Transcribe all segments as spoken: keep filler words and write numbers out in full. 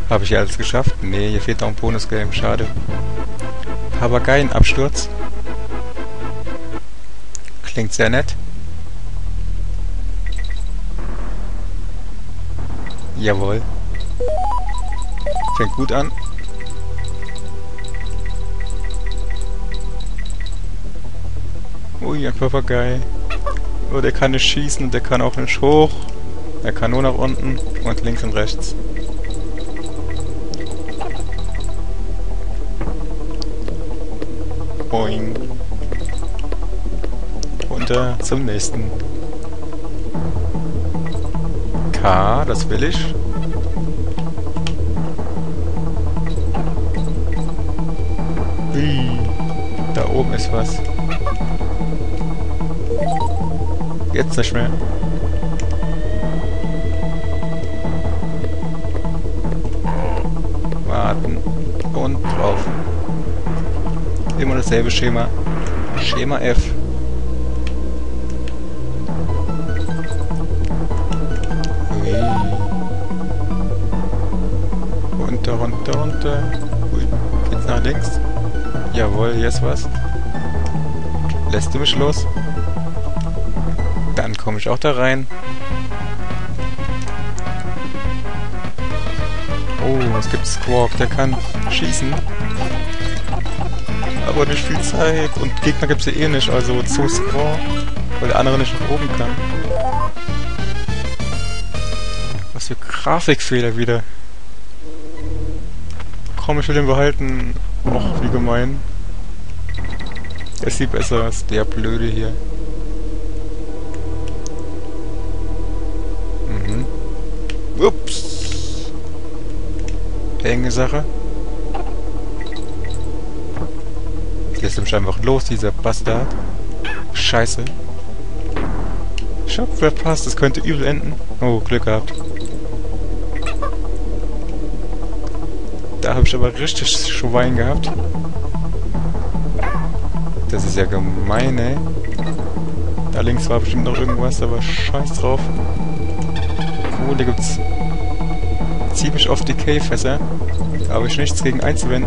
Habe ich hier alles geschafft? Nee, hier fehlt noch ein Bonusgame. Schade. Papageienabsturz. Klingt sehr nett. Jawohl. Fängt gut an. Ui, ein Papagei. Oh, der kann nicht schießen, der kann auch nicht hoch. Er kann nur nach unten und links und rechts. Boing. Runter zum nächsten. K, das will ich. Ui, da oben ist was. Jetzt nicht mehr. Warten. Und drauf. Immer dasselbe Schema. Schema F. Ui. Runter, runter, runter. Ui. Geht's nach links? Jawohl, hier ist was. Lässt du mich los? Dann komme ich auch da rein. Oh, es gibt Squawk, der kann schießen. Aber nicht viel Zeit. Und Gegner gibt es ja eh nicht, also zu Squawk, weil der andere nicht nach oben kann. Was für Grafikfehler wieder. Komm, ich will den behalten. Och, wie gemein. Der sieht besser aus, der Blöde hier. Mhm. Ups. Enge Sache. Lässt mich einfach los, dieser Bastard. Scheiße. Ich hab verpasst, das könnte übel enden. Oh, Glück gehabt. Da habe ich aber richtig Schwein gehabt. Das ist ja gemein, ey. Da links war bestimmt noch irgendwas, aber scheiß drauf. Cool, da gibt's ziemlich oft Decay-Fässer. Da habe ich nichts gegen einzuwenden.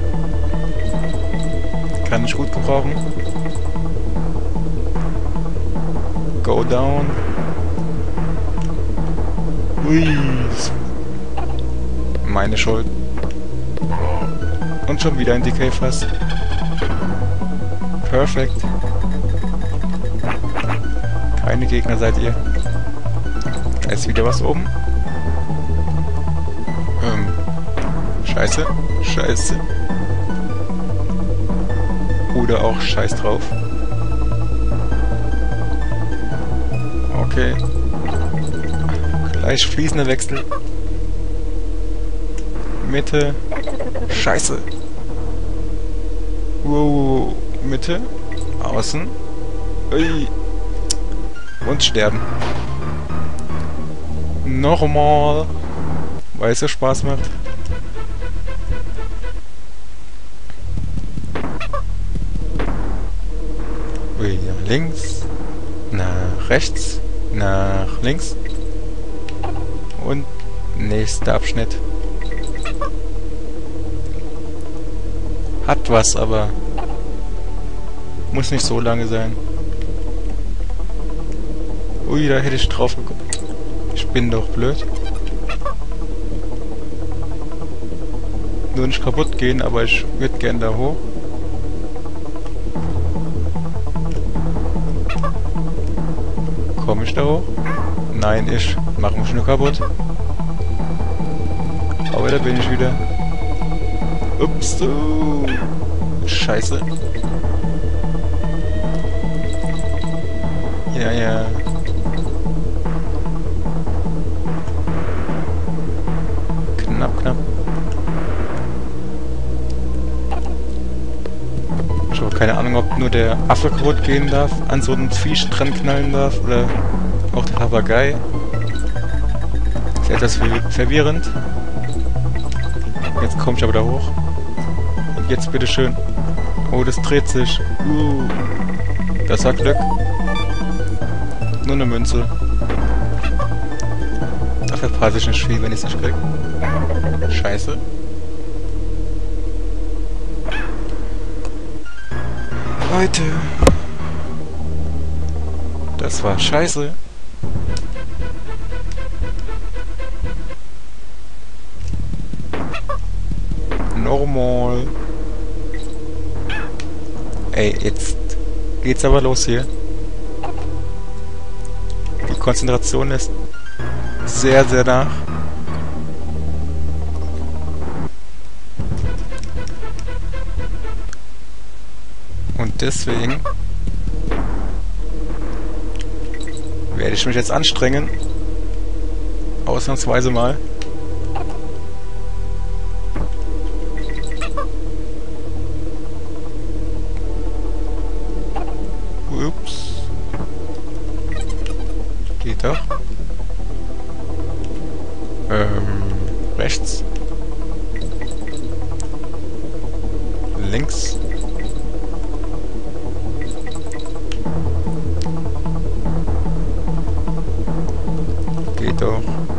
Kann ich gut gebrauchen. Go down. Ui. Meine Schuld. Und schon wieder ein Decay-Fass. Perfekt. Keine Gegner seid ihr. Da ist wieder was oben. Ähm. Scheiße. Scheiße. Oder auch Scheiß drauf. Okay. Gleich fließender Wechsel. Mitte. Scheiße. Wow. Mitte. Außen. Ui. Und sterben. Nochmal. Weil es so Spaß macht. Ui, nach links. Nach rechts. Nach links. Und nächster Abschnitt. Hat was, aber muss nicht so lange sein. Ui, da hätte ich drauf gekommen. Ich bin doch blöd. Nur nicht kaputt gehen, aber ich würde gern da hoch. Komme ich da hoch? Nein, ich mache mich nur kaputt. Aber da bin ich wieder. Ups, du. Scheiße. Ja, ja. Knapp, knapp. Ich habe keine Ahnung, ob nur der Affe kaputt gehen darf, an so einem Viech dran knallen darf, oder auch der Papagei. Ist etwas verwirrend. Jetzt komme ich aber da hoch. Und jetzt bitteschön. Oh, das dreht sich. Uh, das hat Glück. Nur eine Münze. Ach, verpasse ich ein Spiel, wenn ich es nicht krieg. Scheiße. Leute. Das war scheiße. Normal. Ey, jetzt geht's aber los hier. Die Konzentration ist sehr, sehr nach. Und deswegen werde ich mich jetzt anstrengen. Ausnahmsweise mal. Ups. Geht doch. Ähm, rechts. Links. Geht doch.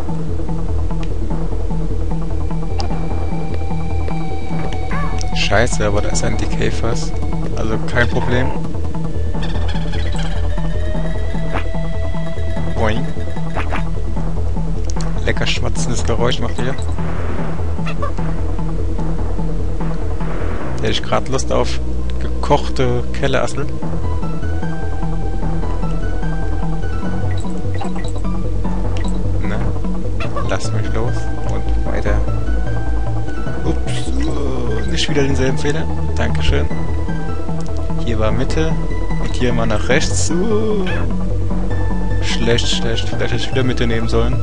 Scheiße, aber da ist ein Decay-Fass. Also kein Problem. Boing. Lecker schmatzendes Geräusch macht ihr. Hätte ich gerade Lust auf gekochte Kellerassel. Ne? Lass mich los und weiter. Ups, oh, nicht wieder denselben Fehler. Dankeschön. Hier war Mitte und hier mal nach rechts. Oh. Schlecht, schlecht. Vielleicht hätte ich wieder Mitte nehmen sollen.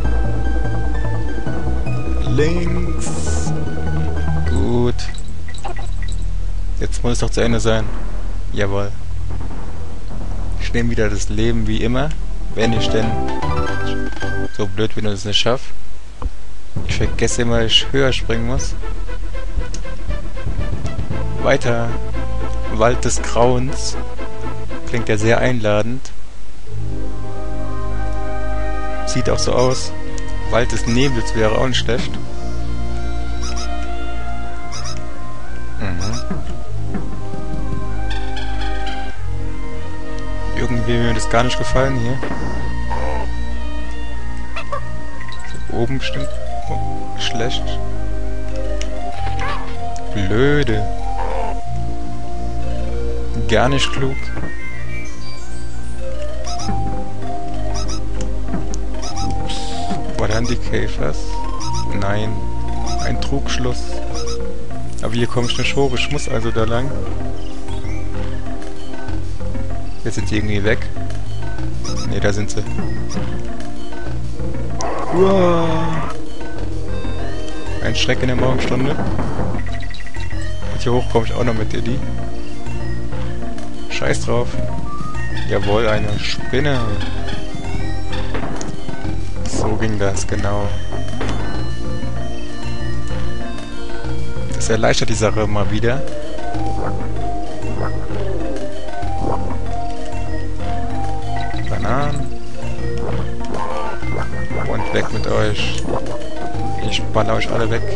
Links. Gut. Jetzt muss es doch zu Ende sein. Jawohl. Ich nehme wieder das Leben wie immer. Wenn ich denn so blöd bin und es nicht schaffe. Ich vergesse immer, dass ich höher springen muss. Weiter. Wald des Grauens. Klingt ja sehr einladend. Sieht auch so aus. Wald des Nebels wäre auch nicht schlecht. Mhm. Irgendwie mir das gar nicht gefallen hier. So, oben bestimmt oh, schlecht. Blöde. Gar nicht klug. War dann die Käfers? Nein. Ein Trugschluss. Aber hier komme ich nicht hoch. Ich muss also da lang. Jetzt sind die irgendwie weg. Ne, da sind sie. Uah. Ein Schreck in der Morgenstunde. Und hier hoch komme ich auch noch mit Eddie. Scheiß drauf. Jawohl, eine Spinne. So ging das, genau. Das erleichtert die Sache mal wieder. Bananen. Und weg mit euch. Ich baller euch alle weg.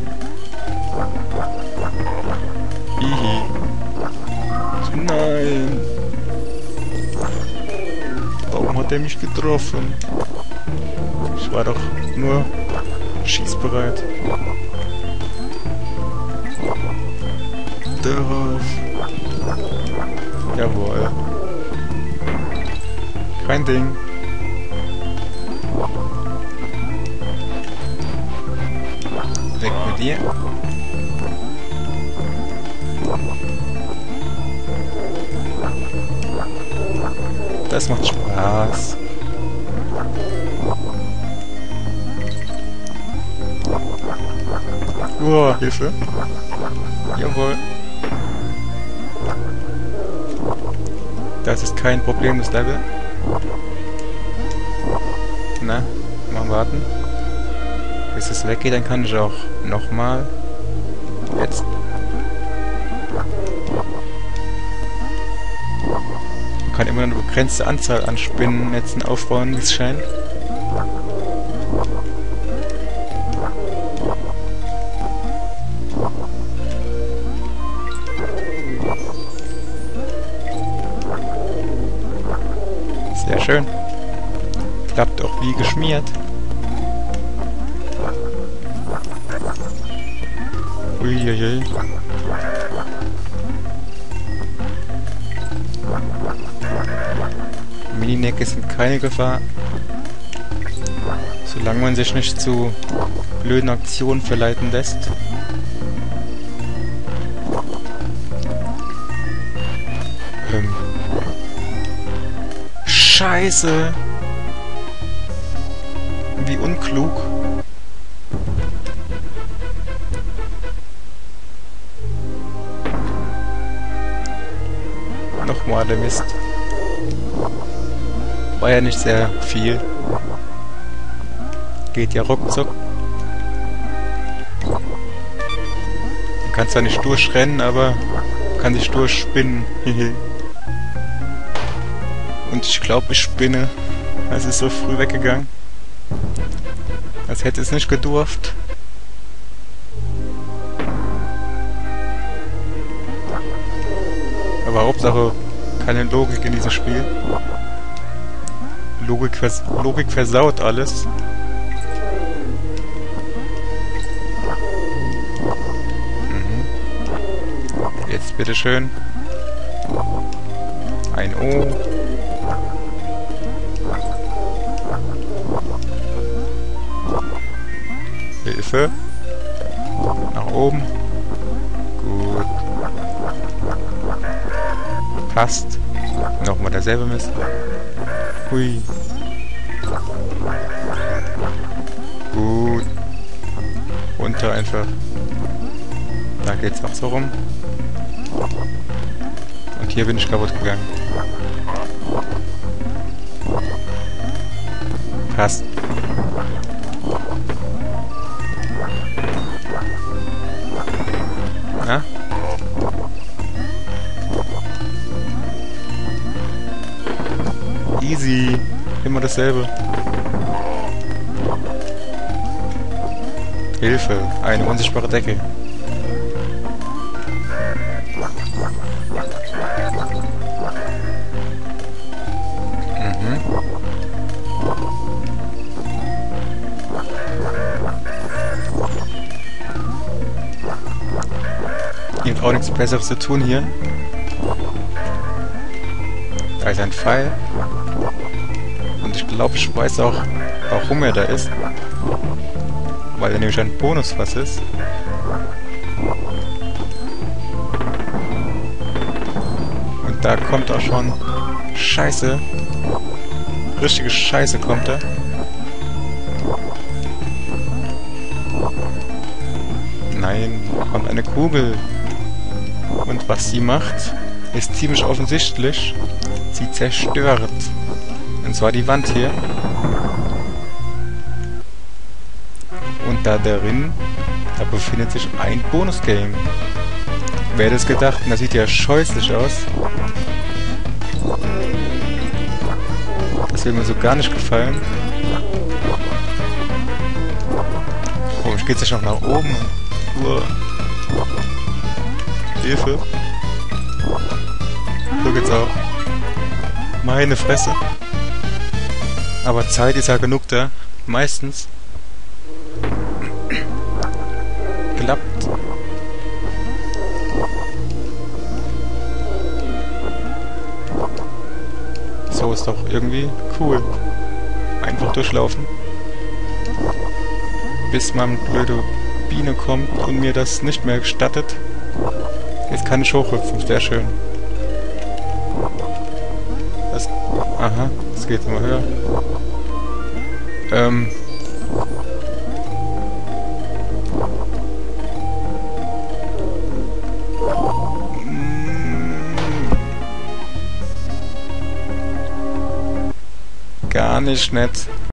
Hihi. Nein. Warum hat er mich getroffen? Ich war doch nur schießbereit. Darauf. Jawohl. Kein Ding. Weg mit dir. Das macht Spaß. Oh, Hilfe. Jawohl. Das ist kein Problem, das Level. Na, mal warten. Bis es weggeht, dann kann ich auch nochmal. Jetzt. Man kann immer eine begrenzte Anzahl an Spinnennetzen aufbauen, wie es scheint. schön. Klappt auch wie geschmiert. Uiuiui. Mininecke sind keine Gefahr. Solange man sich nicht zu blöden Aktionen verleiten lässt. Ähm. Scheiße! Wie unklug. Nochmal der Mist. War ja nicht sehr viel. Geht ja ruckzuck. Man kann zwar nicht durchrennen, aber kann sich durchspinnen. Und ich glaube, ich spinne. Es ist so früh weggegangen. Als hätte es nicht gedurft. Aber Hauptsache keine Logik in diesem Spiel. Logik, vers Logik versaut alles. Mhm. Jetzt bitteschön. Ein O. Hilfe. Nach oben. Gut. Passt. Nochmal derselbe Mist. Hui. Gut. Runter einfach. Da geht's auch so rum. Und hier bin ich kaputt gegangen. Passt. Ja? Easy. Immer dasselbe. Hilfe. Eine unsichtbare Decke. Mhm. Gibt auch nichts Besseres zu tun hier. Da ist ein Pfeil. Und ich glaube, ich weiß auch, warum er da ist. Weil er nämlich ein Bonusfass ist. Und da kommt auch schon Scheiße. Richtige Scheiße kommt da. Nein, kommt eine Kugel. Und was sie macht, ist ziemlich offensichtlich. Sie zerstört. Und zwar die Wand hier. Und da darin, da befindet sich ein Bonusgame. Wer hätte es gedacht? Und das sieht ja scheußlich aus. Das wird mir so gar nicht gefallen. Komisch, geht es noch nach oben? Uah. Hilfe. So geht's auch. Meine Fresse. Aber Zeit ist ja genug da. Meistens. Klappt. So ist doch irgendwie cool. Einfach durchlaufen. Bis man blöde Biene kommt und mir das nicht mehr gestattet. Jetzt kann ich hochhüpfen, sehr schön. Das, aha, das geht immer höher. Ähm. Gar nicht nett.